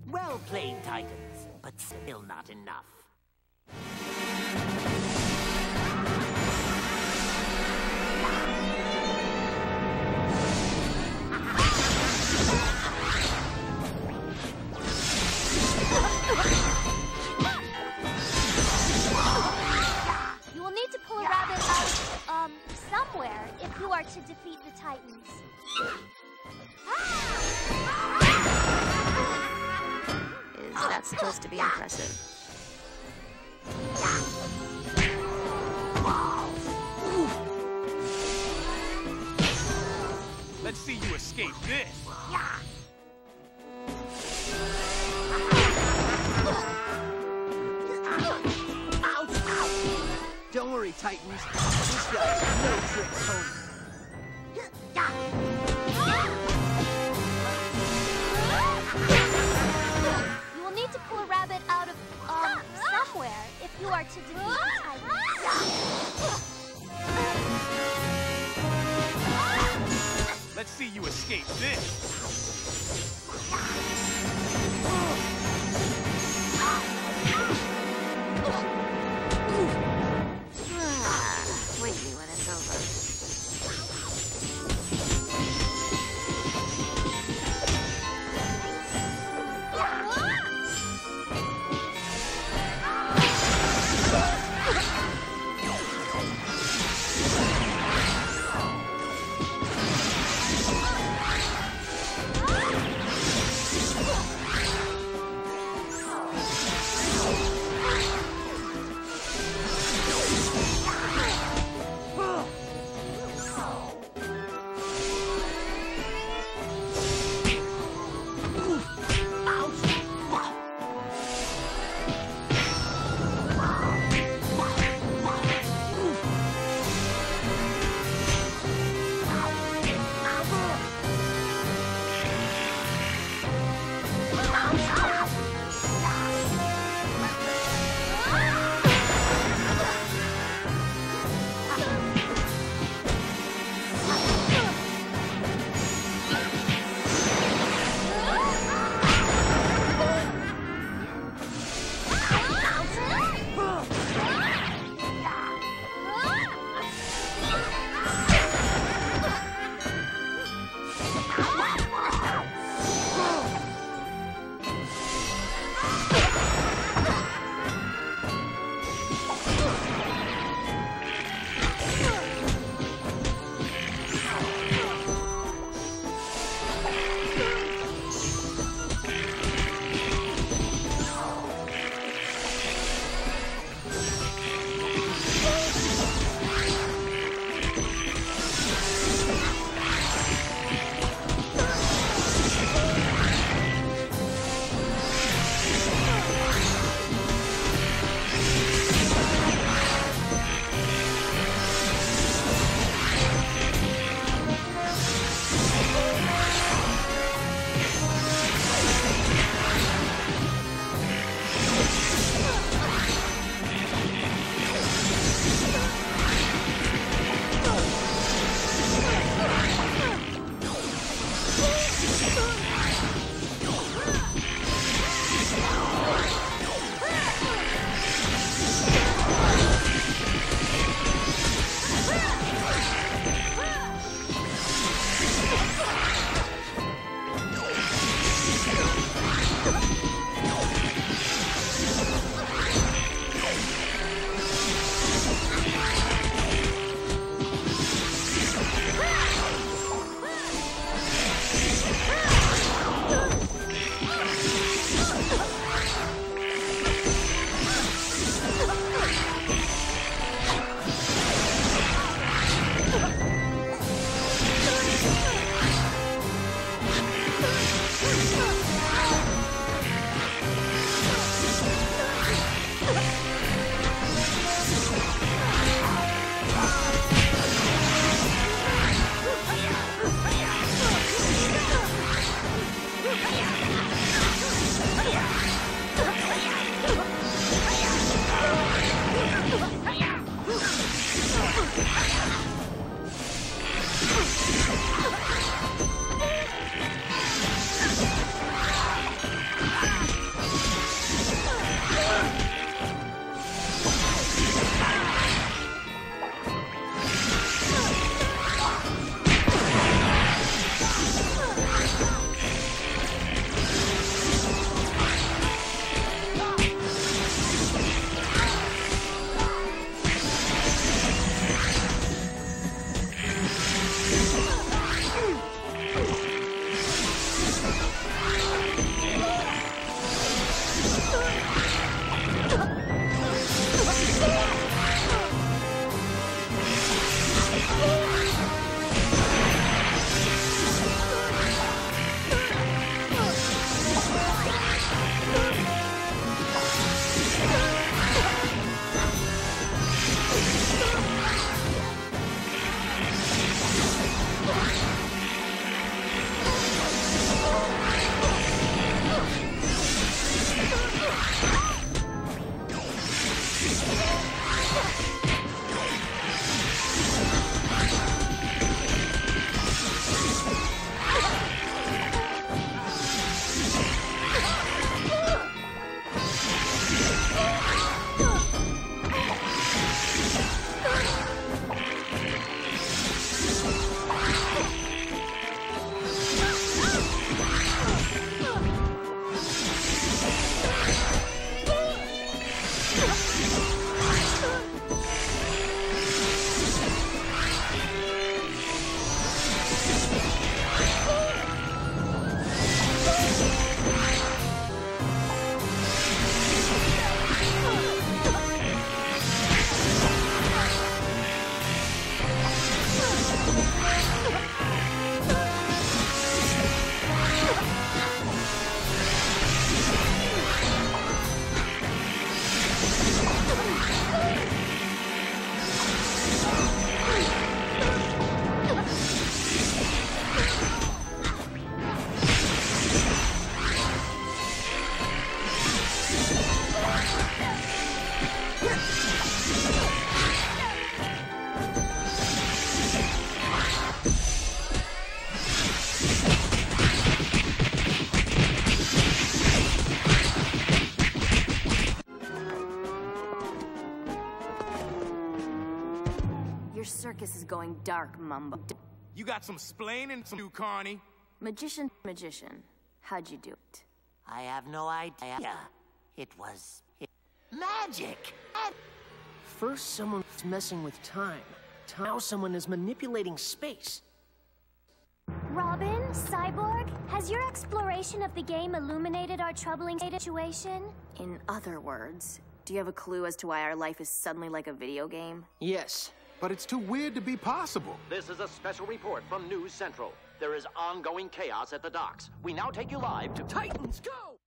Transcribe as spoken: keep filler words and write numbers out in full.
Well played, Titans, but still not enough. You will need to pull a rabbit out, um, somewhere if you are to defeat the Titans. Is that supposed to be impressive? Let's see you escape this. Don't worry, Titans. This guy's no trick pony. You will need to pull a rabbit out of, um, somewhere if you are to defeat the Titans. Let's see you escape this. Wake me when it's over. circus is going dark, Mumbo. You got some splaining to do, Carney. Magician, magician. How'd you do it? I have no idea. It was it, magic. First, someone's messing with time. Now someone is manipulating space. Robin, Cyborg, has your exploration of the game illuminated our troubling situation? In other words, do you have a clue as to why our life is suddenly like a video game? Yes. But it's too weird to be possible. This is a special report from News Central. There is ongoing chaos at the docks. We now take you live to Titans, go!